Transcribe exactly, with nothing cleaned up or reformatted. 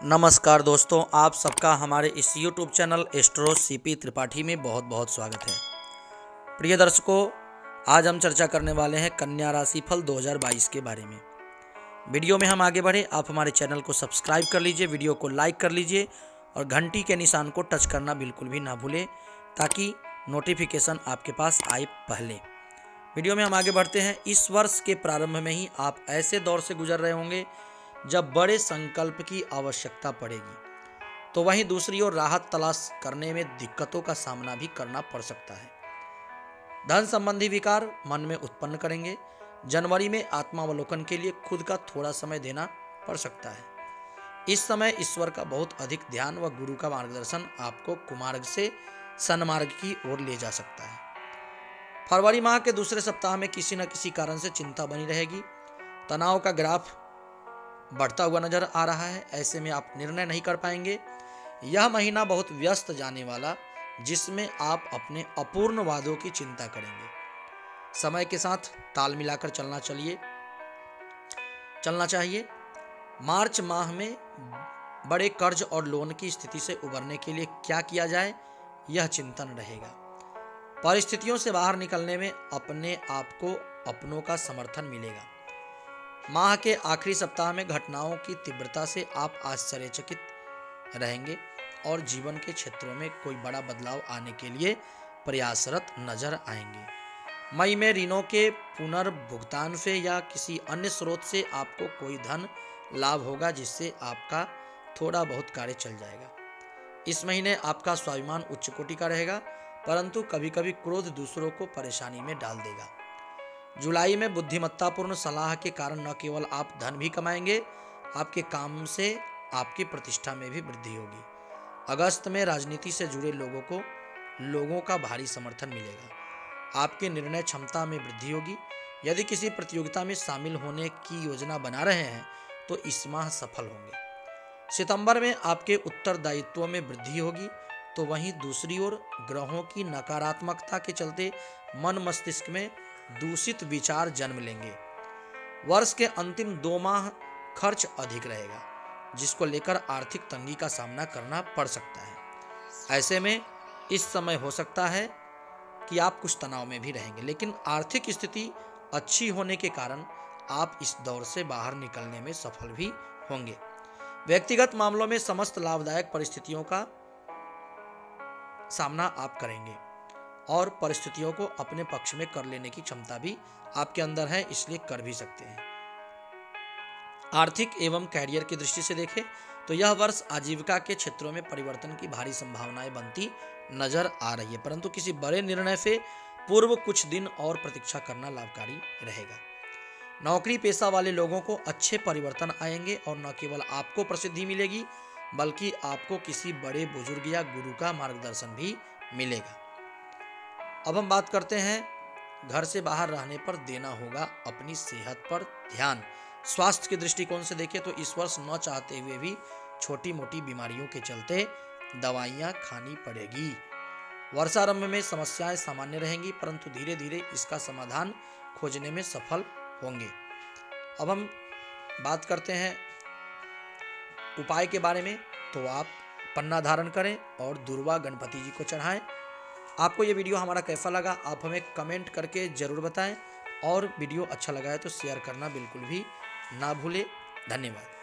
नमस्कार दोस्तों, आप सबका हमारे इस YouTube channel astro CP Tripathi में बहुत बहुत स्वागत है। प्रिय दर्शकों, आज हम चर्चा करने वाले हैं कन्या राशि फल दो हज़ार बाईस के बारे में। वीडियो में हम आगे बढ़े, आप हमारे चैनल को सब्सक्राइब कर लीजिए, वीडियो को लाइक कर लीजिए और घंटी के निशान को टच करना बिल्कुल भी ना भूलें ताकि नोटिफिकेशन आपके पास आए पहले। वीडियो में हम आगे बढ़ते हैं। इस वर्ष के प्रारंभ में ही आप ऐसे दौर से गुजर रहे होंगे जब बड़े संकल्प की आवश्यकता पड़ेगी, तो वहीं दूसरी ओर राहत तलाश करने में दिक्कतों का सामना भी करना पड़ सकता है। धन संबंधी विकार मन में उत्पन्न करेंगे। जनवरी में आत्मावलोकन के लिए खुद का थोड़ा समय देना पड़ सकता है। इस समय ईश्वर का बहुत अधिक ध्यान व गुरु का मार्गदर्शन आपको कुमार्ग से सन्मार्ग की ओर ले जा सकता है। फरवरी माह के दूसरे सप्ताह में किसी न किसी कारण से चिंता बनी रहेगी। तनाव का ग्राफ बढ़ता हुआ नजर आ रहा है। ऐसे में आप निर्णय नहीं कर पाएंगे। यह महीना बहुत व्यस्त जाने वाला, जिसमें आप अपने अपूर्ण वादों की चिंता करेंगे। समय के साथ ताल मिलाकर चलना चलिए चलना चाहिए। मार्च माह में बड़े कर्ज और लोन की स्थिति से उबरने के लिए क्या किया जाए, यह चिंतन रहेगा। परिस्थितियों से बाहर निकलने में अपने आप को अपनों का समर्थन मिलेगा। माह के आखिरी सप्ताह में घटनाओं की तीव्रता से आप आश्चर्यचकित रहेंगे और जीवन के क्षेत्रों में कोई बड़ा बदलाव आने के लिए प्रयासरत नजर आएंगे। मई में ऋणों के पुनर्भुगतान से या किसी अन्य स्रोत से आपको कोई धन लाभ होगा, जिससे आपका थोड़ा बहुत कार्य चल जाएगा। इस महीने आपका स्वाभिमान उच्च कोटि का रहेगा, परंतु कभी कभी क्रोध दूसरों को परेशानी में डाल देगा। जुलाई में बुद्धिमत्तापूर्ण सलाह के कारण न केवल आप धन भी कमाएंगे, आपके काम से आपकी प्रतिष्ठा में भी वृद्धि होगी। अगस्त में राजनीति से जुड़े लोगों को लोगों का भारी समर्थन मिलेगा। आपकी निर्णय क्षमता में वृद्धि होगी। यदि किसी प्रतियोगिता में शामिल होने की योजना बना रहे हैं तो इस माह सफल होंगे। सितंबर में आपके उत्तरदायित्वों में वृद्धि होगी, तो वहीं दूसरी ओर ग्रहों की नकारात्मकता के चलते मन मस्तिष्क में दूषित विचार जन्म लेंगे। वर्ष के अंतिम दो माह खर्च अधिक रहेगा, जिसको लेकर आर्थिक तंगी का सामना करना पड़ सकता है। ऐसे में इस समय हो सकता है कि आप कुछ तनाव में भी रहेंगे, लेकिन आर्थिक स्थिति अच्छी होने के कारण आप इस दौर से बाहर निकलने में सफल भी होंगे। व्यक्तिगत मामलों में समस्त लाभदायक परिस्थितियों का सामना आप करेंगे और परिस्थितियों को अपने पक्ष में कर लेने की क्षमता भी आपके अंदर है, इसलिए कर भी सकते हैं। आर्थिक एवं कैरियर की दृष्टि से देखें तो यह वर्ष आजीविका के क्षेत्रों में परिवर्तन की भारी संभावनाएं बनती नजर आ रही है, परंतु किसी बड़े निर्णय से पूर्व कुछ दिन और प्रतीक्षा करना लाभकारी रहेगा। नौकरी पेशा वाले लोगों को अच्छे परिवर्तन आएंगे और न केवल आपको प्रसिद्धि मिलेगी, बल्कि आपको किसी बड़े बुजुर्ग या गुरु का मार्गदर्शन भी मिलेगा। अब हम बात करते हैं घर से बाहर रहने पर देना होगा अपनी सेहत पर ध्यान। स्वास्थ्य के दृष्टिकोण से देखें तो इस वर्ष न चाहते हुए भी छोटी मोटी बीमारियों के चलते दवाइयां खानी पड़ेगी। वर्षारंभ में समस्याएं सामान्य रहेंगी, परंतु धीरे धीरे इसका समाधान खोजने में सफल होंगे। अब हम बात करते हैं उपाय के बारे में। तो आप पन्ना धारण करें और दुर्वा गणपति जी को चढ़ाएं। आपको ये वीडियो हमारा कैसा लगा, आप हमें कमेंट करके ज़रूर बताएं और वीडियो अच्छा लगा है तो शेयर करना बिल्कुल भी ना भूलें। धन्यवाद।